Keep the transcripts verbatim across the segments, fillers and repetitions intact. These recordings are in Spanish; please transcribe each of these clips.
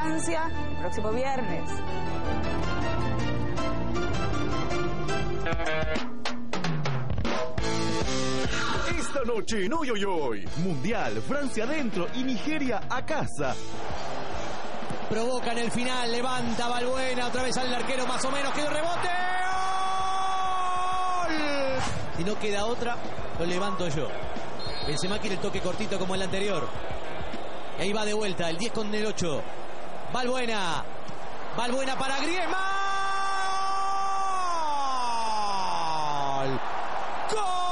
Francia el próximo viernes. Esta noche en Hoy Hoy Hoy, Mundial, Francia adentro y Nigeria a casa. Provoca en el final, levanta Balbuena, otra vez sale el arquero más o menos, quedó rebote. ¡Gol! Si no queda otra, lo levanto yo. Benzema quiere el toque cortito como el anterior. Y ahí va de vuelta, el diez con el ocho. Balbuena. Balbuena para Griezmann. ¡Gol!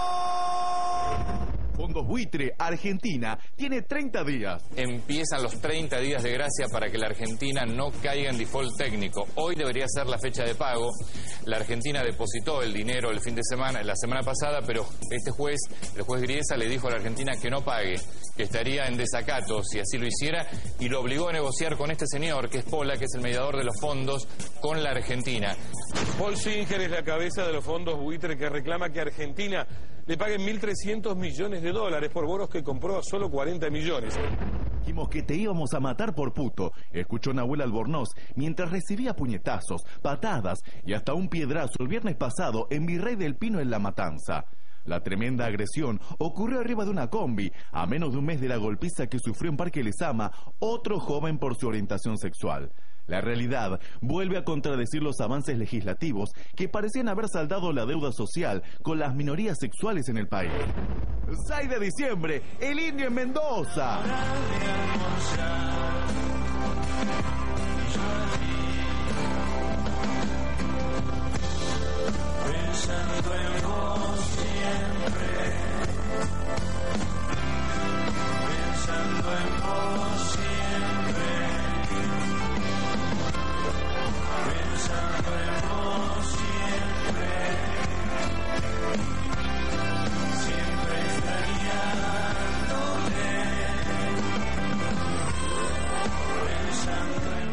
Fondos Buitre, Argentina, tiene treinta días. Empiezan los treinta días de gracia para que la Argentina no caiga en default técnico. Hoy debería ser la fecha de pago. La Argentina depositó el dinero el fin de semana, la semana pasada, pero este juez, el juez Griesa, le dijo a la Argentina que no pague, que estaría en desacato si así lo hiciera, y lo obligó a negociar con este señor, que es Pola, que es el mediador de los fondos, con la Argentina. Paul Singer es la cabeza de los fondos buitre que reclama que Argentina le paguen mil trescientos millones de dólares por bonos que compró a solo cuarenta millones. Dijimos que te íbamos a matar por puto, escuchó Nahuel Albornoz mientras recibía puñetazos, patadas y hasta un piedrazo el viernes pasado en Virrey del Pino en La Matanza. La tremenda agresión ocurrió arriba de una combi, a menos de un mes de la golpiza que sufrió en Parque Lezama otro joven por su orientación sexual. La realidad vuelve a contradecir los avances legislativos que parecían haber saldado la deuda social con las minorías sexuales en el país. seis de diciembre, el Indio en Mendoza. Pensando en vos siempre, pensando en vos siempre, pensando en vos siempre, siempre extrañándote, pensando en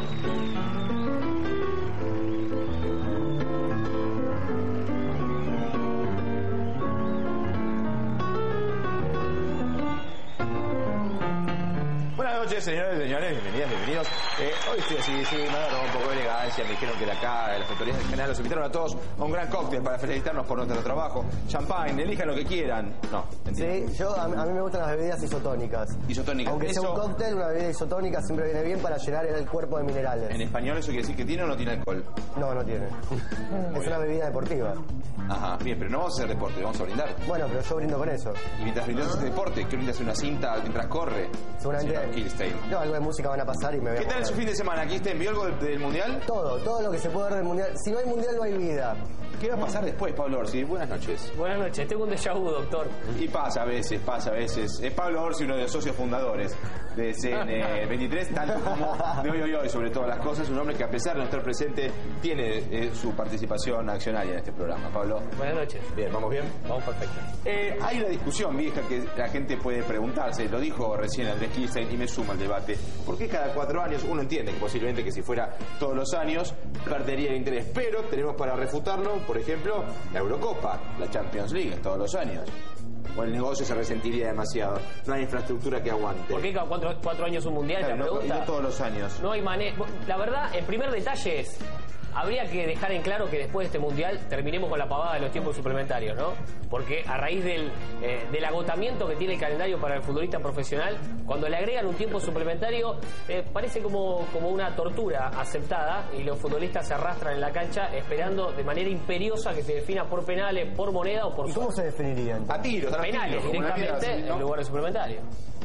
Buenas noches, señores y señores, bienvenidas, bienvenidos. Eh, hoy estoy así, sí, me agarró un poco de elegancia, me dijeron que de acá, las autoridades en general, los invitaron a todos a un gran cóctel para felicitarnos por nuestro trabajo. Champagne, elijan lo que quieran. No, mentira. Sí, yo, a, a mí me gustan las bebidas isotónicas. Isotónicas. Aunque sea Eso, un cóctel, una bebida isotónica siempre viene bien para llenar el cuerpo de minerales. en español, ¿eso quiere decir que tiene o no tiene alcohol? No, no tiene. Es una bebida deportiva. Ajá, bien, pero no vamos a hacer deporte, vamos a brindar. Bueno, pero yo brindo con eso. Y mientras brindas ese deporte, ¿qué brindas una cinta mientras corre? Seguramente. Señor Kielstein. No, algo de música van a pasar y me voy a ¿Qué tal en su mojar. fin de semana? ¿Aquí está? ¿Vio algo del, del Mundial? Todo, todo lo que se puede ver del mundial. Si no hay mundial, no hay vida. ¿Qué va a pasar después, Pablo Orsi? Buenas noches. Buenas noches, tengo un déjà vu, doctor. Y pasa a veces, pasa a veces. Es Pablo Orsi, uno de los socios fundadores de C N veintitrés, tanto como de Hoy Hoy Hoy, sobre todas las cosas. Un hombre que, a pesar de no estar presente, tiene eh, su participación accionaria en este programa. Pablo. Buenas noches. Bien, ¿vamos bien? Vamos perfecto. Eh, hay una discusión vieja que la gente puede preguntarse, lo dijo recién Andrés Kielstein y me suma al debate. ¿Por qué cada cuatro años? Uno entiende que posiblemente que si fuera todos los años perdería el interés, pero tenemos para refutarlo, por ejemplo, la Eurocopa, la Champions League, todos los años. O el negocio se resentiría demasiado. No hay infraestructura que aguante. ¿Por qué cada cuatro, cuatro años un mundial? Claro, la no, pregunta. no todos los años. No hay manera. La verdad, el primer detalle es. Habría que dejar en claro que después de este mundial terminemos con la pavada de los tiempos suplementarios, ¿no? Porque a raíz del, eh, del agotamiento que tiene el calendario para el futbolista profesional, cuando le agregan un tiempo suplementario, eh, parece como, como una tortura aceptada y los futbolistas se arrastran en la cancha esperando de manera imperiosa que se defina por penales, por moneda o por... ¿Y cómo se definirían? A tiros, a penales, tiros, como una directamente vida así, ¿no? en lugar de suplementario.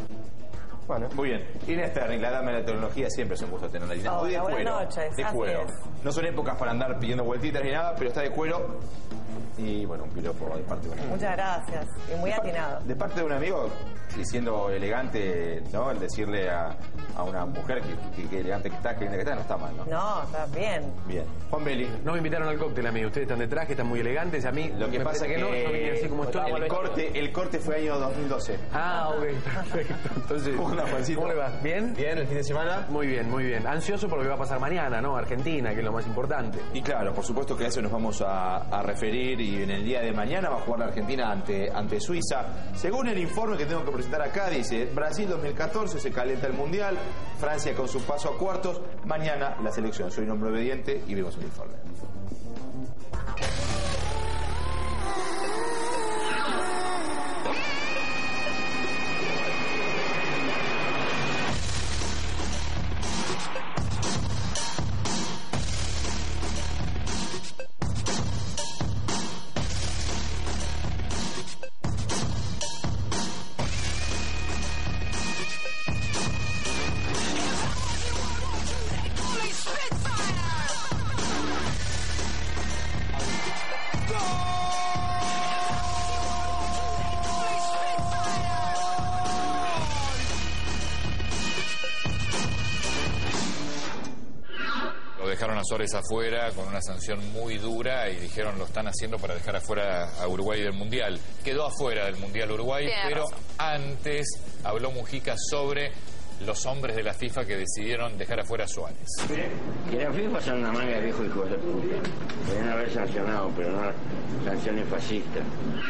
Bueno. Muy bien. Inés Sterling, la dama de la tecnología, siempre es un gusto tenerla. Inés. Hoy de Hola, cuero. buenas noches, De así cuero. es. No son épocas para andar pidiendo vueltitas ni nada, pero está de cuero. Y bueno, un piropo de parte de un amigo. Muchas gracias. Y muy De par- atinado. De parte de un amigo, y siendo elegante, ¿no? El decirle a, a una mujer que, que, que elegante que está, que linda que está, no está mal, ¿no? No, está bien. Bien. Juan Belli. No me invitaron al cóctel, amigo. Ustedes están de traje, están muy elegantes. A mí Lo que me pasa parece es que, no, yo vine así como estoy. el corte, el corte fue año dos mil doce. Ah, ok, perfecto. Entonces, ¿Cómo anda, Juancito? ¿cómo le va? ¿Bien? Bien, el fin de semana. Muy bien, muy bien. Ansioso por lo que va a pasar mañana, ¿no? Argentina, que es lo más importante. Y claro, por supuesto que a eso nos vamos a, a referir y en el día de mañana va a jugar la Argentina ante, ante Suiza. Según el informe que tengo que presentar acá, dice Brasil dos mil catorce se calienta el Mundial, Francia con su paso a cuartos, mañana la selección. Soy un hombre obediente y vemos el informe. Dejaron a Suárez afuera con una sanción muy dura y dijeron lo están haciendo para dejar afuera a Uruguay del Mundial. Quedó afuera del Mundial Uruguay, Tiene pero razón. antes habló Mujica sobre los hombres de la FIFA que decidieron dejar afuera a Suárez. Que la FIFA son una manga de viejos hijos de puta. Podrían haber sancionado, pero no sanciones fascistas.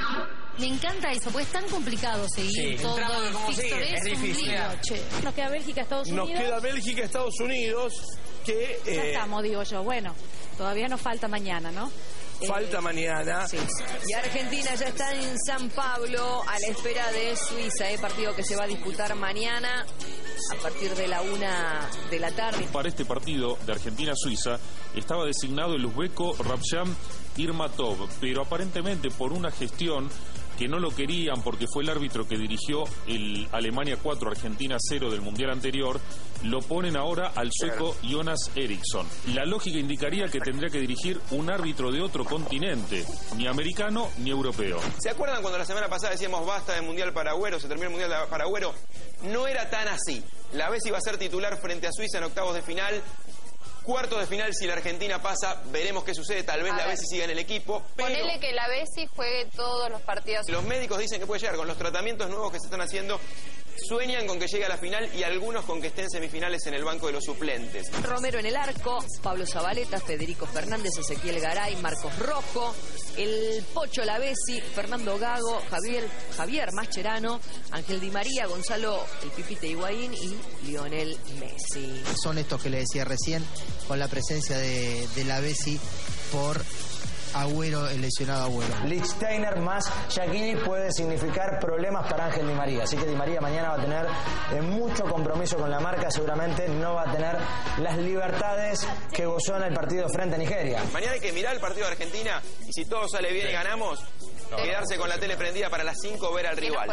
Me encanta eso, porque es tan complicado seguir Sí, todo entramos el como fixture, sigue, es es un difícil. lío, che. Nos queda Bélgica, Estados Nos Unidos. queda Bélgica, Estados Unidos, que... Ya eh, estamos, digo yo. Bueno, todavía nos falta mañana, ¿no? falta Eh, mañana. Sí. Y Argentina ya está en San Pablo a la espera de Suiza, eh, partido que se va a disputar mañana a partir de la una de la tarde. Para este partido de Argentina-Suiza estaba designado el uzbeco Ravshan Irmatov, pero aparentemente por una gestión que no lo querían porque fue el árbitro que dirigió el Alemania cuatro, Argentina cero del Mundial anterior, lo ponen ahora al sueco Jonas Eriksson. La lógica indicaría que tendría que dirigir un árbitro de otro continente, ni americano ni europeo. ¿Se acuerdan cuando la semana pasada decíamos basta del Mundial para Agüero, se terminó el Mundial para Agüero? No era tan así. La Bessi iba a ser titular frente a Suiza en octavos de final. Cuartos de final, si la Argentina pasa, veremos qué sucede. Tal vez A la ver. Bessi siga en el equipo. Pero Ponele que la Bessi juegue todos los partidos. los médicos dicen que puede llegar con los tratamientos nuevos que se están haciendo. Sueñan con que llegue a la final y algunos con que esté en semifinales en el banco de los suplentes. Romero en el arco, Pablo Zabaleta, Federico Fernández, Ezequiel Garay, Marcos Rojo, el Pocho Lavesi, Fernando Gago, Javier, Javier Mascherano, Ángel Di María, Gonzalo El Pipita Higuaín y Lionel Messi. Son estos que le decía recién, con la presencia de, de Lavesi por Agüero, el lesionado Agüero. Lichtsteiner más Giacchini puede significar problemas para Ángel Di María, así que Di María mañana va a tener eh, mucho compromiso con la marca, seguramente no va a tener las libertades que gozó en el partido frente a Nigeria. Mañana hay que mirar el partido de Argentina y si todo sale bien y ganamos, quedarse con la tele prendida para las cinco ver al rival.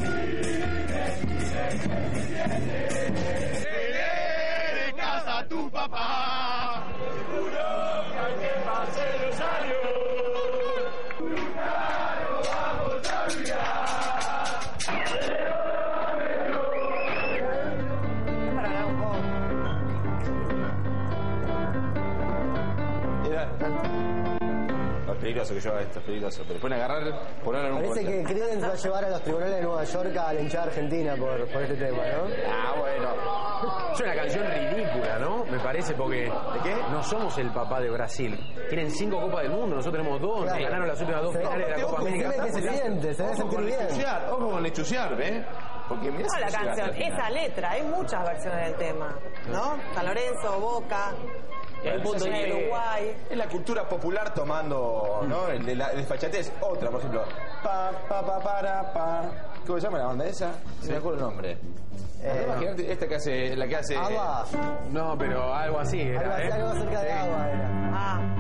de casa tu papá. Seguro que aunque pasen los años, nunca lo vamos a olvidar. Para hablar un poco. Es peligroso que yo haga esto, es peligroso. Pero pueden agarrar, ponerlo en un Parece corte. que Credence va a llevar a los tribunales de Nueva York a la hinchada argentina por, por este tema, ¿no? Ah, bueno. Es una canción ridícula, ¿no? Me parece porque... ¿De qué? No somos el papá de Brasil. Tienen cinco Copas del Mundo, nosotros tenemos dos. Claro. Ganaron las últimas dos Se- finales de la Copa ojo, América. dime que se siente, se debe Ojo sentir con bien. lechuciar, ojo con lechuciar, ¿eh? Porque mirá No si la llega canción, hasta el final. esa letra, hay muchas versiones del tema, ¿no? San Lorenzo, Boca, el punto de Uruguay. Es la cultura popular tomando, ¿no? El de la desfachatez. Otra, por ejemplo. Pa, pa, pa, para, pa. ¿Cómo se llama la banda esa? No me acuerdo el nombre. Eh, Imagínate esta que hace, la que hace... Agua. No, pero algo así era, Algo, así, ¿eh? algo cerca de agua era. Ah,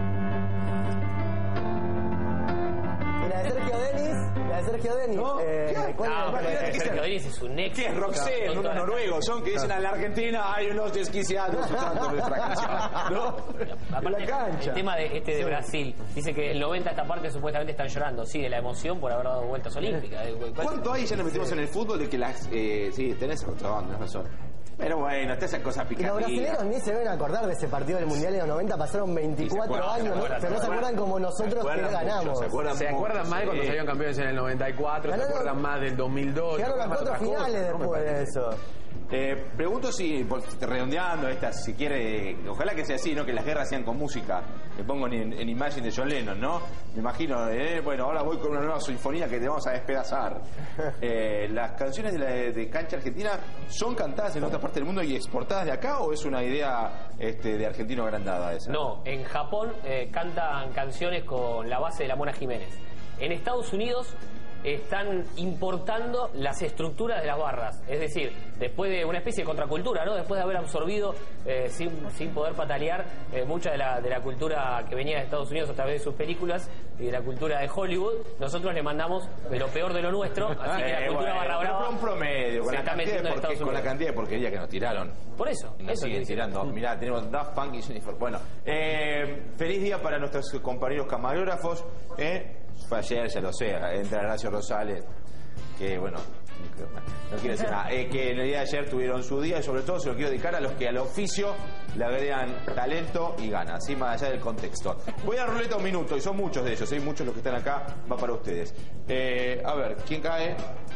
Y la de Sergio Denis, la de Sergio Denis. No, eh, ¿qué? ¿cuál No, es? pero Imagínate que Sergio sea- Denis es un éxito. ¿Qué es Roxette? Con Unos todas las- noruegos son que dicen a la Argentina hay unos desquiciados usando nuestra canción. ¿No? En Aparte, la cancha. el tema de este de Brasil dice que el noventa de esta parte supuestamente están llorando, sí, de la emoción por haber dado vueltas olímpicas. ¿Cuánto hay? Ya nos metimos en el fútbol de que las... Eh, sí, tenés razón, tenés razón. Pero bueno, te hacen cosas Y los picantes. brasileños ni se deben acordar de ese partido del Mundial de los noventa, pasaron veinticuatro Sí, se acuerdan, años, se ¿no? acuerdan, pero no se se acuerdan como nosotros Se que acuerdan ganamos. mucho, se acuerdan ¿Se acuerdan mucho, más de cuando sí. salieron campeones en el noventa y cuatro? ¿Se Ganaron- acuerdan más del dos mil dos? Llegaron ¿Se a acuerdan cuatro más de otras finales cosas? No me después de parece. eso. Eh, pregunto si, por- redondeando esta, si quiere, ojalá que sea así, ¿no? Que las guerras sean con música. Me pongo en, en imagen de John Lennon, ¿no? Me imagino, eh, bueno, ahora voy con una nueva sinfonía que te vamos a despedazar. Eh, ¿Las canciones de, la, de cancha argentina son cantadas en otra parte del mundo y exportadas de acá o es una idea este, de argentino agrandada esa? No, en Japón eh, cantan canciones con la base de la Mona Jiménez. En Estados Unidos están importando las estructuras de las barras, es decir, después de una especie de contracultura, ¿no? Después de haber absorbido eh, sin, sin poder patalear eh, mucha de la, de la cultura que venía de Estados Unidos a través de sus películas y de la cultura de Hollywood, nosotros le mandamos lo peor de lo nuestro, así que la Eh, cultura bueno, barra brava pero un promedio, con se la, está cantidad metiendo de en porqué- Estados con la Unidos. cantidad de porquería que nos tiraron. Por eso, Y nos eso siguen quiere tirando. Mirá, tenemos Daft Punk y Jennifer. Bueno, eh, feliz día para nuestros compañeros camarógrafos. Eh. Fue ayer, ya lo sé, entra Horacio Rosales, que bueno, no quiero decir nada, eh, que en el día de ayer tuvieron su día y sobre todo se lo quiero dedicar a los que al oficio le agregan talento y ganas, ¿sí? Más allá del contexto. Voy a la ruleta un minuto y son muchos de ellos, hay muchos los que están acá, va para ustedes. Eh, a ver, ¿quién cae?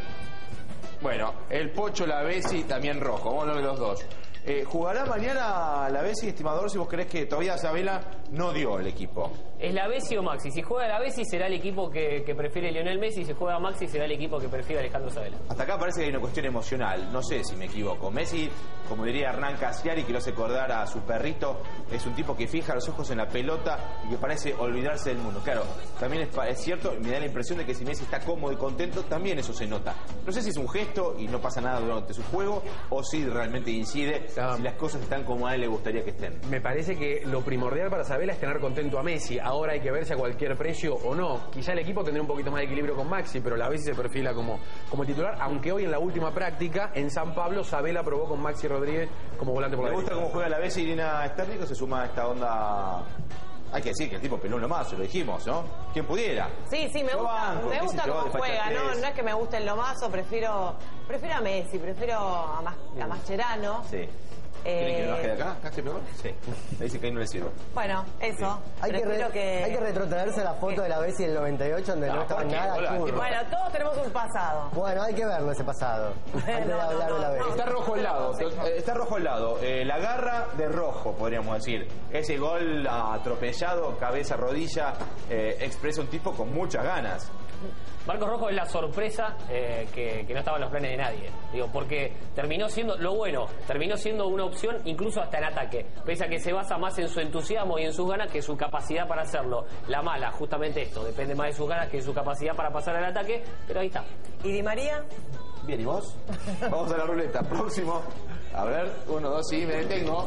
Bueno, el Pocho, la Bessi, también Rojo, vamos a hablar de los dos. Eh, ¿Jugará mañana la Bessi, estimador, si vos creés que todavía Sabela no dio el equipo? ¿Es la Bessi o Maxi? Si juega la Bessi será el equipo que, que prefiere Lionel Messi, si juega Maxi será el equipo que prefiere Alejandro Sabela. Hasta acá parece que hay una cuestión emocional, no sé si me equivoco. Messi, como diría Hernán Casiari, que lo hace acordar a su perrito, es un tipo que fija los ojos en la pelota y que parece olvidarse del mundo. Claro, también es, es cierto, me da la impresión de que si Messi está cómodo y contento, también eso se nota. No sé si es un gesto y no pasa nada durante su juego, o si realmente incide, si las cosas están como a él le gustaría que estén. Me parece que lo primordial para Sabela es tener contento a Messi. Ahora hay que ver si a cualquier precio o no. Quizá el equipo tendrá un poquito más de equilibrio con Maxi, pero la Bessi se perfila como, como titular, aunque hoy en la última práctica en San Pablo Sabela probó con Maxi Rodríguez como volante por la ¿Le gusta derecha. cómo juega la Bessi Irina Sterling o se suma a esta onda? Hay que decir que el tipo peló uno más, se lo dijimos, ¿no? ¿Quién pudiera? Sí, sí, me Yo gusta, banco, me qué gusta sé yo, cómo de juega, ¿no? Fachatez. No es que me guste el Lomazo, prefiero, prefiero a Messi, prefiero a, Mas- a Mascherano. Sí. ¿Quieren que lo baje de Eh, acá? ¿Acá estoy mejor? Sí. Le dice que ahí no le sirve. bueno, eso. Hay que, Prefiero re- que... hay que retrotraerse a la foto de la Bessi del noventa y ocho donde no, No, estaba ¿por qué? nada Hola, curvo. Bueno, todos tenemos un pasado. Bueno, hay que verlo ese pasado. Antes de No, hablar no, de la no, Bessi. Está rojo al lado, Sí. eh, está rojo al lado. Eh, la garra de rojo, podríamos decir. Ese gol atropellado, cabeza, rodilla, eh, expresa un tipo con muchas ganas. Marcos Rojo es la sorpresa eh, que, que no estaba en los planes de nadie. Digo, porque terminó siendo, lo bueno, terminó siendo una opción incluso hasta en ataque. Pese a que se basa más en su entusiasmo y en sus ganas que su capacidad para hacerlo. La mala, justamente esto, depende más de sus ganas que de su capacidad para pasar al ataque, pero ahí está. ¿Y Di María? Bien, ¿y vos? Vamos a la ruleta. Próximo. A ver, uno, dos, sí, me detengo.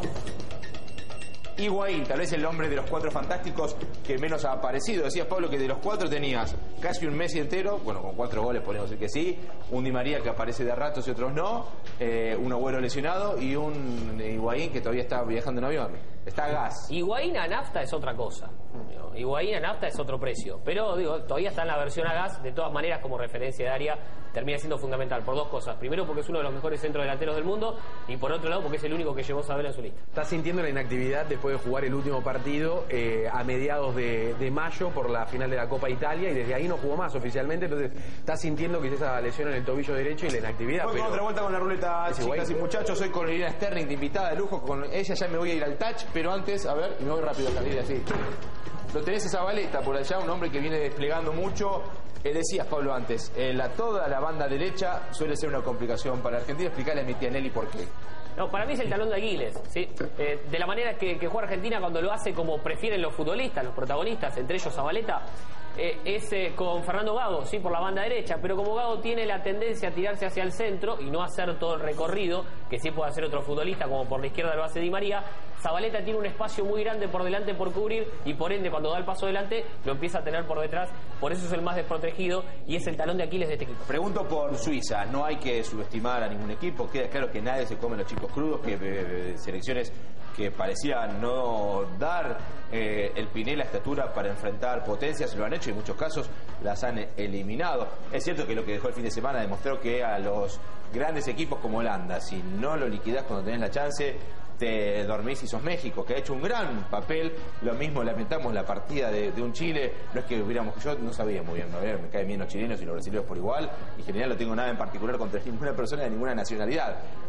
Higuaín, tal vez el hombre de los cuatro fantásticos que menos ha aparecido. Decías, Pablo, que de los cuatro tenías casi un Messi entero, bueno, con cuatro goles podemos decir que sí, un Di María que aparece de ratos y otros no, eh, un Agüero lesionado y un Higuaín que todavía está viajando en avión. Está a gas. Higuaín a nafta es otra cosa. Digo, Higuaín a nafta es otro precio. Pero digo, todavía está en la versión a gas. De todas maneras, como referencia de área, termina siendo fundamental por dos cosas. Primero, porque es uno de los mejores centrodelanteros del mundo. Y por otro lado, porque es el único que llevó Sabela en su lista. Está sintiendo la inactividad después de jugar el último partido eh, a mediados de, de mayo por la final de la Copa Italia y desde ahí no jugó más oficialmente, entonces está sintiendo que esa lesión en el tobillo derecho y la inactividad. Voy pero con otra vuelta con la ruleta, es chicas Higuaín. y muchachos. Soy con Irina Sterling de invitada de lujo. Con ella ya me voy a ir al touch, pero antes, a ver, y me voy rápido a salir así. Lo tenés esa Zabaleta por allá, un hombre que viene desplegando mucho. Eh, decías, Pablo, antes, eh, la, toda la banda derecha suele ser una complicación para Argentina. Explicarle a mi tía Nelly por qué. No, para mí es el talón de Aquiles, ¿sí? Eh, de la manera que, que juega Argentina cuando lo hace como prefieren los futbolistas, los protagonistas, entre ellos Zabaleta, eh, es eh, con Fernando Gago, sí, por la banda derecha, pero como Gago tiene la tendencia a tirarse hacia el centro y no hacer todo el recorrido, que sí puede hacer otro futbolista, como por la izquierda lo hace Di María, Zabaleta tiene un espacio muy grande por delante por cubrir y por ende cuando da el paso adelante lo empieza a tener por detrás, por eso es el más desprotegido y es el talón de Aquiles de este equipo. Pregunto por Suiza, no hay que subestimar a ningún equipo, queda claro que nadie se come los chicos crudos, que eh, selecciones que parecían no dar eh, el Pinel la estatura para enfrentar potencias, lo han hecho y en muchos casos las han eliminado. Es cierto que lo que dejó el fin de semana demostró que a los grandes equipos como Holanda, si no lo liquidás cuando tenés la chance, te dormís y sos México, que ha hecho un gran papel. Lo mismo lamentamos la partida de, de un Chile, no es que hubiéramos, yo no sabía muy bien, me, me caen bien los chilenos y los brasileños por igual, y en general no tengo nada en particular contra ninguna persona de ninguna nacionalidad,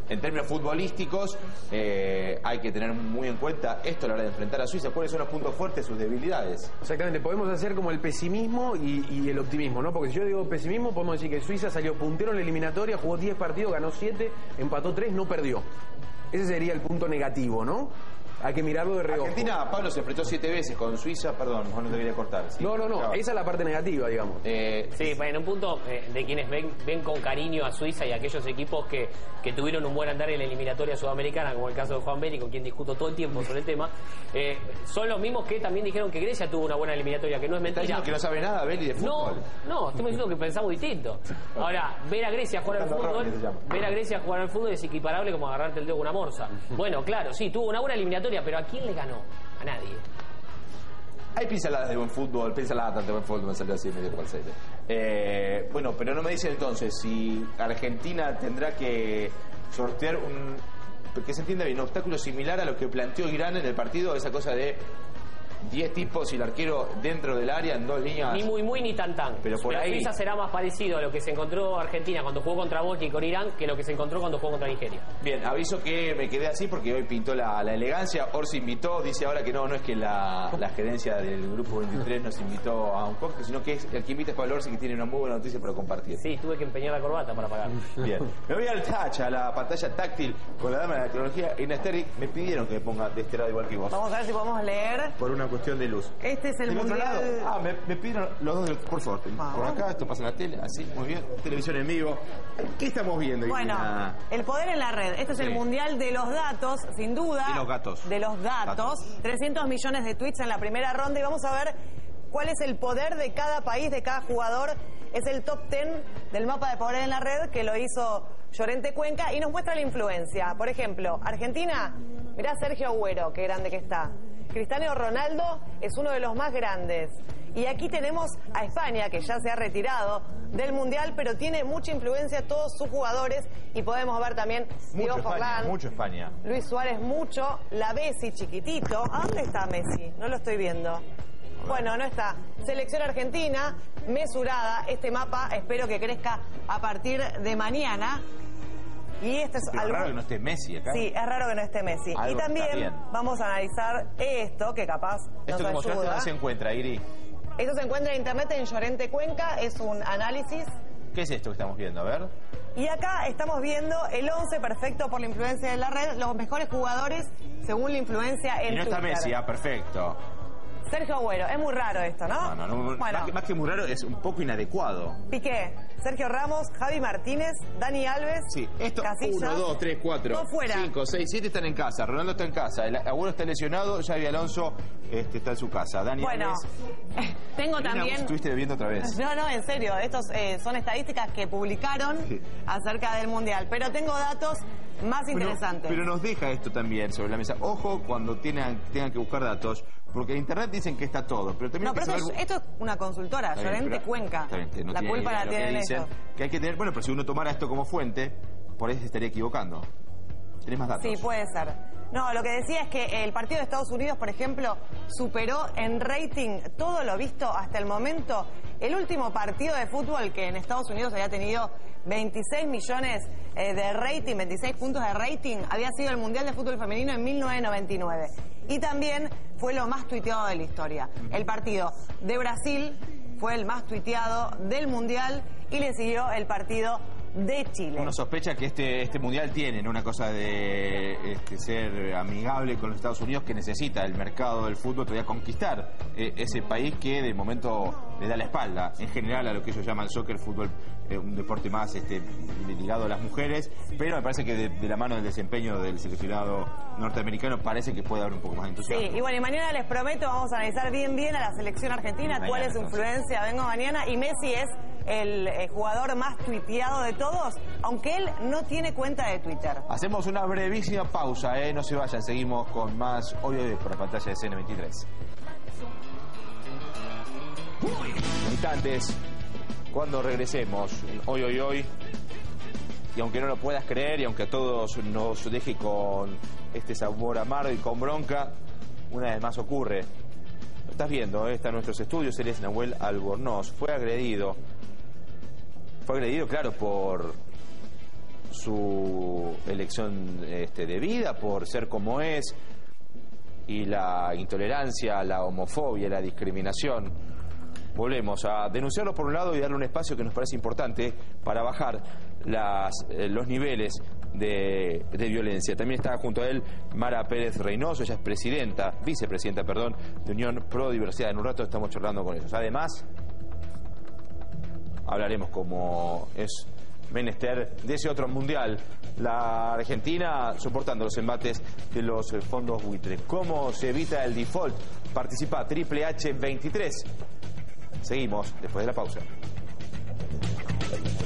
En términos futbolísticos, eh, hay que tener muy en cuenta esto a la hora de enfrentar a Suiza. ¿Cuáles son los puntos fuertes, sus debilidades? Exactamente, podemos hacer como el pesimismo y, y el optimismo, ¿no? Porque si yo digo pesimismo, podemos decir que Suiza salió puntero en la eliminatoria, jugó diez partidos, ganó siete, empató tres, no perdió. Ese sería el punto negativo, ¿no? Hay que mirarlo de reojo. Argentina, Pablo, se enfrentó siete veces con Suiza, perdón, no te quería cortar. ¿Sí? No, no, no, Claro. esa es la parte negativa, digamos. Eh, Sí, bueno, en un punto eh, de quienes ven, ven con cariño a Suiza y a aquellos equipos que, que tuvieron un buen andar en la eliminatoria sudamericana, como el caso de Juan Beni, con quien discuto todo el tiempo sobre el tema, eh, son los mismos que también dijeron que Grecia tuvo una buena eliminatoria, que no es ¿Estás mentira. diciendo que no sabe nada, Beli, de No, fútbol? no, estamos diciendo que pensamos distinto. Ahora, ver a Grecia jugar al Fernando fútbol, Roque se llama. ver a Grecia jugar al fútbol es equiparable como agarrarte el dedo con una morsa. Bueno, claro, sí, tuvo una buena eliminatoria, pero ¿a quién le ganó? A nadie. Hay pinceladas de buen fútbol, pinceladas de buen fútbol, me salió así medio falsete. Eh, bueno, pero no me dicen entonces si Argentina tendrá que sortear un, que se entienda bien, un obstáculo similar a lo que planteó Irán en el partido, esa cosa de diez tipos y el arquero dentro del área en dos líneas. Ni muy muy ni tan tan. Pero por ahí- Quizás será más parecido a lo que se encontró Argentina cuando jugó contra Bosnia y con Irán que lo que se encontró cuando jugó contra Nigeria. Bien, aviso que me quedé así porque hoy pintó la, la elegancia. Orsi invitó, dice ahora que no, no es que la, la gerencia del grupo veintitrés nos invitó a un cóctel, sino que es el que invita es Pablo Orsi, que tiene una muy buena noticia para compartir. Sí, tuve que empeñar la corbata para pagar. Bien, me voy al touch, a la pantalla táctil con la dama de la tecnología. En Esteri me pidieron que me ponga de este lado igual que vos. Vamos a ver si podemos leer. Por una cuestión de luz. Este es el ¿Del otro mundial. lado? Ah, me, me pidieron los dos, del, por favor. Por acá, esto pasa en la tele, así, muy bien. Televisión en vivo. ¿Qué estamos viendo? Bueno, Irina? el poder en la red. Este es Sí. el mundial de los datos, sin duda. De los gatos. De los datos. Datos. trescientos millones de tweets en la primera ronda y vamos a ver cuál es el poder de cada país, de cada jugador. Es el top diez del mapa de poder en la red que lo hizo Llorente Cuenca y nos muestra la influencia. Por ejemplo, Argentina, mirá Sergio Agüero, qué grande que está. Cristiano Ronaldo es uno de los más grandes. Y aquí tenemos a España, que ya se ha retirado del Mundial, pero tiene mucha influencia todos sus jugadores. Y podemos ver también Mucho Diego España, Forlán, mucho España. Luis Suárez mucho, la Bessi chiquitito. ¿A dónde está Messi? No lo estoy viendo. Bueno, no está. Selección Argentina, mesurada. Este mapa espero que crezca a partir de mañana. Y este es Pero algo... raro que no esté Messi acá. Sí, es raro que no esté Messi. Algo y está también bien. vamos a analizar esto, que capaz Esto nos que mostraste ayuda. no se encuentra, Iri. Esto se encuentra en internet en Llorente Cuenca, es un análisis. ¿Qué es esto que estamos viendo? A ver. Y acá estamos viendo el once perfecto por la influencia de la red, los mejores jugadores según la influencia en Y no está Twitter. Messi, ah, perfecto. Sergio Agüero, es muy raro esto, ¿no? No, no, no, Bueno, más, que, más que muy raro, es un poco inadecuado. Piqué, Sergio Ramos, Javi Martínez, Dani Alves, Sí, esto, Casillas. uno, dos, tres, cuatro, Todo fuera. cinco, seis, siete están en casa. Ronaldo está en casa, el Agüero está lesionado, Xavi Alonso este, está en su casa. Dani Bueno, Alves, tengo Irina, también... vos estuviste bebiendo otra vez. No, no, en serio, estos eh, son estadísticas que publicaron Sí. acerca del Mundial, pero tengo datos más interesantes. Pero, pero nos deja esto también sobre la mesa. Ojo cuando tengan, tengan que buscar datos, porque en internet dicen que está todo, pero también No, hay que pero esto, saber... es, esto es una consultora, Está bien, Llorente pero- Cuenca. está bien, que no la tiene culpa idea la de lo que tienen dicen, ellos. que hay que tener, bueno, pero si uno tomara esto como fuente, por ahí se estaría equivocando. ¿Tenés más datos? Sí, puede ser. No, lo que decía es que el partido de Estados Unidos, por ejemplo, superó en rating todo lo visto hasta el momento. El último partido de fútbol que en Estados Unidos había tenido veintiséis millones eh, de rating, veintiséis puntos de rating, había sido el Mundial de Fútbol Femenino en mil novecientos noventa y nueve. Y también fue lo más tuiteado de la historia. El partido de Brasil fue el más tuiteado del Mundial y le siguió el partido de Chile. Uno sospecha que este este mundial tiene, ¿no?, una cosa de este, ser amigable con los Estados Unidos, que necesita el mercado del fútbol todavía conquistar eh, ese país que de momento le da la espalda en general a lo que ellos llaman soccer, fútbol, eh, un deporte más este, ligado a las mujeres, pero me parece que de, de la mano del desempeño del seleccionado norteamericano parece que puede haber un poco más de entusiasmo. Sí, y bueno, y mañana les prometo, vamos a analizar bien bien a la selección argentina, Mañana, cuál es su entonces. influencia, vengo mañana, y Messi es el eh, jugador más tuiteado de todos, aunque él no tiene cuenta de Twitter. Hacemos una brevísima pausa, ¿eh? No se vayan, seguimos con más hoy hoy por la pantalla de C N veintitrés. Instantes, cuando regresemos, hoy, hoy, hoy, y aunque no lo puedas creer, y aunque a todos nos deje con este sabor amargo y con bronca, una vez más ocurre. Lo estás viendo, ¿eh? Está en nuestros estudios, él es Nahuel Albornoz, fue agredido, fue agredido, claro, por su elección este, de vida, por ser como es, y la intolerancia, la homofobia, la discriminación. Volvemos a denunciarlo por un lado y darle un espacio que nos parece importante para bajar las, eh, los niveles de, de violencia. También está junto a él Mara Pérez Reynoso, ella es presidenta, vicepresidenta, perdón, de Unión Pro Diversidad. En un rato estamos charlando con ellos. Además, hablaremos como es menester de ese otro mundial, la Argentina soportando los embates de los fondos buitre. ¿Cómo se evita el default? Participa Triple H veintitrés. Seguimos después de la pausa.